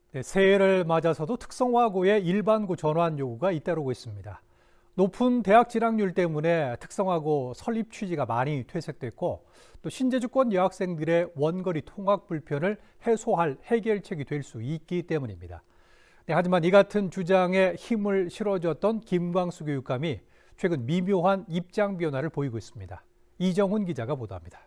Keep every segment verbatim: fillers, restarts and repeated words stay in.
네, 새해를 맞아서도 특성화고의 일반고 전환 요구가 잇따르고 있습니다. 높은 대학 진학률 때문에 특성화고 설립 취지가 많이 퇴색됐고 또 신재주권 여학생들의 원거리 통학 불편을 해소할 해결책이 될 수 있기 때문입니다. 네, 하지만 이 같은 주장에 힘을 실어줬던 김광수 교육감이 최근 미묘한 입장 변화를 보이고 있습니다. 이정훈 기자가 보도합니다.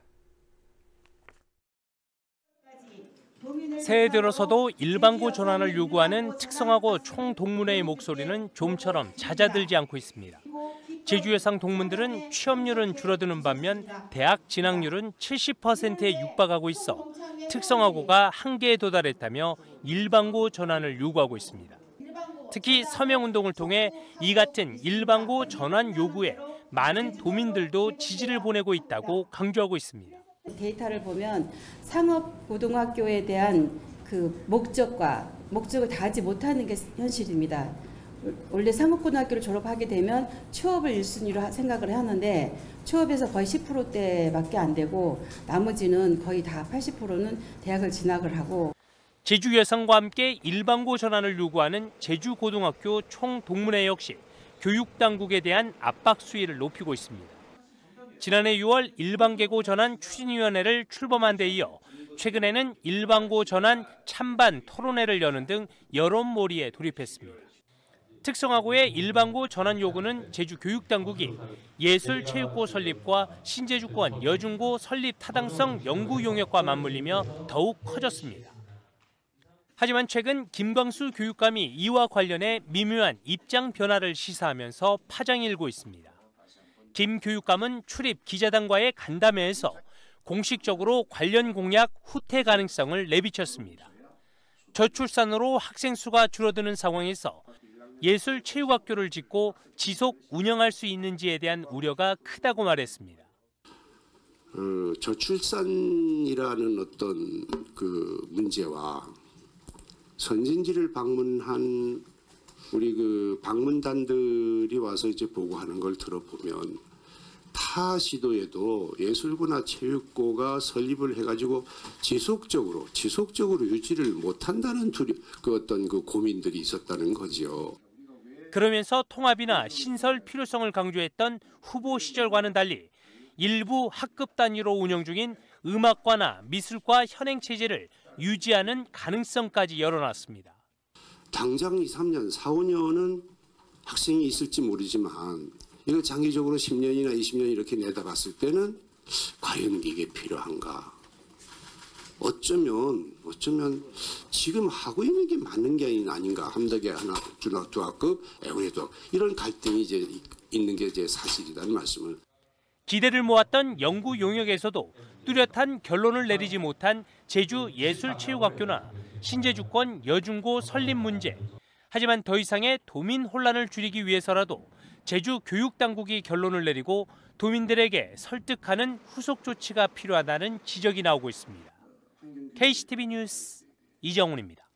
새해 들어서도 일반고 전환을 요구하는 특성화고 총동문회의 목소리는 좀처럼 잦아들지 않고 있습니다. 제주 예상 동문들은 취업률은 줄어드는 반면 대학 진학률은 칠십 퍼센트에 육박하고 있어 특성화고가 한계에 도달했다며 일반고 전환을 요구하고 있습니다. 특히 서명운동을 통해 이 같은 일반고 전환 요구에 많은 도민들도 지지를 보내고 있다고 강조하고 있습니다. 데이터를 보면 상업고등학교에 대한 그 목적과 목적을 다하지 못하는 게 현실입니다. 원래 상업고등학교를 졸업하게 되면 취업을 일 순위로 생각을 하는데 취업에서 거의 십 퍼센트대밖에 안 되고 나머지는 거의 다 팔십 퍼센트는 대학을 진학을 하고. 제주 예상과 함께 일반고 전환을 요구하는 제주고등학교 총동문회 역시 교육당국에 대한 압박 수위를 높이고 있습니다. 지난해 유월 일반계고 전환 추진위원회를 출범한 데 이어 최근에는 일반고 전환 찬반 토론회를 여는 등 여론몰이에 돌입했습니다. 특성화고의 일반고 전환 요구는 제주교육당국이 예술체육고 설립과 신재주권 여중고 설립 타당성 연구 용역과 맞물리며 더욱 커졌습니다. 하지만 최근 김광수 교육감이 이와 관련해 미묘한 입장 변화를 시사하면서 파장이 일고 있습니다. 김 교육감은 출입 기자단과의 간담회에서 공식적으로 관련 공약 후퇴 가능성을 내비쳤습니다. 저출산으로 학생 수가 줄어드는 상황에서 예술체육학교를 짓고 지속 운영할 수 있는지에 대한 우려가 크다고 말했습니다. 어, 저출산이라는 어떤 그 문제와 선진지를 방문한 우리 그 방문단들이 와서 이제 보고하는 걸 들어보면 타 시도에도 예술고나 체육고가 설립을 해가지고 지속적으로 지속적으로 유지를 못한다는 두려 그 어떤 그 고민들이 있었다는 거지요. 그러면서 통합이나 신설 필요성을 강조했던 후보 시절과는 달리 일부 학급 단위로 운영 중인 음악과나 미술과 현행 체제를 유지하는 가능성까지 열어놨습니다. 당장 이, 삼 년, 사, 오 년은 학생이 있을지 모르지만 이거 장기적으로 십 년이나 이십 년 이렇게 내다봤을 때는 과연 이게 필요한가? 어쩌면 어쩌면 지금 하고 있는 게 맞는 게 아닌가? 함덕의 하나, 두 학급, 애군에도 이런 갈등이 이제 있는 게 이제 사실이라는 말씀을. 기대를 모았던 연구 용역에서도 뚜렷한 결론을 내리지 못한 제주예술체육학교나 신재주권 여중고 설립 문제. 하지만 더 이상의 도민 혼란을 줄이기 위해서라도 제주교육당국이 결론을 내리고 도민들에게 설득하는 후속 조치가 필요하다는 지적이 나오고 있습니다. 케이씨티비 뉴스 이정훈입니다.